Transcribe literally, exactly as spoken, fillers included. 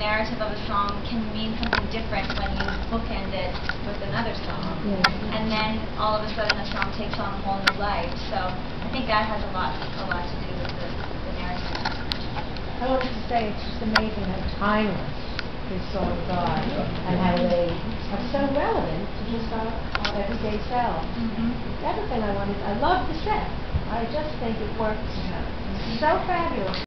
narrative of a song can mean something different when you bookend it with another song. Yeah. And then all of a sudden the song takes on a whole new life. So I think that has a lot, a lot to do with the, the narrative. I wanted to say it's just amazing how timeless these songs are and how they are so relevant to just our, our everyday selves. Mm-hmm. The other thing I wanted, I love the set. I just think it works so fabulous.